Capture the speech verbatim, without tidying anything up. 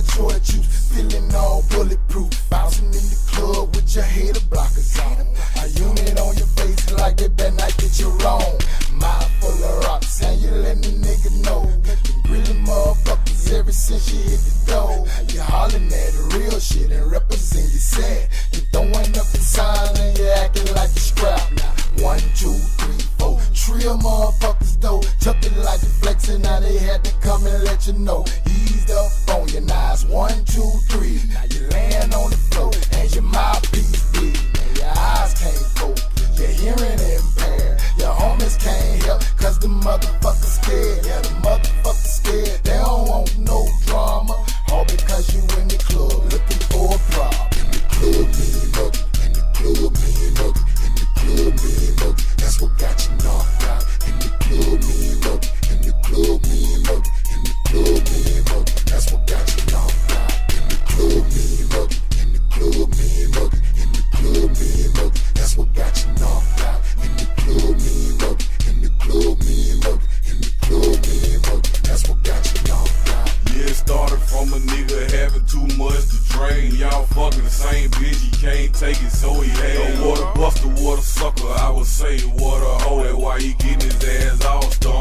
bad joy juice, feeling all bulletproof. Bouncing in the club with your hater blockers on. A unit on your face like they better not get you wrong. Mind full of rocks, and you letting the nigga know. Been grilling motherfuckers ever since you hit the door. You hollering at the real shit and represent your set. You throwing up in sign and you acting like a scrap. Now, one, two, three, four. Trio motherfuckers though, jumping like you flexing. Now they had to come and let you know. Eased up on your knives, one, two, three. Now you laying on the floor and your mouthpiece bleed. And your eyes can't focus, your hearing impaired. Your homies can't help cause the motherfuckers scared. Yeah, the motherfuckers scared. They don't want no drama, all because you in the club looking for a problem. In the club, mean muggy. In the club, mean muggy. In the club, mean muggy. That's what got you knocked out. In the club, mean muggy. In the club, mean muggy. In the club, mean muggy. That's what got you knocked out. In the club, mean muggy. In the club, mean muggy. In the club, mean muggy. That's what got you knocked out. In the club, mean muggy. In the club, mean muggy. In the club, mean muggy. That's what got you knocked out. Yeah, it started from a nigga having too much to drain. Y'all fucking the same bitch, he can't take it, so he had. No water buster, water sucker, I would say water hoe. That why he getting his ass all stoned.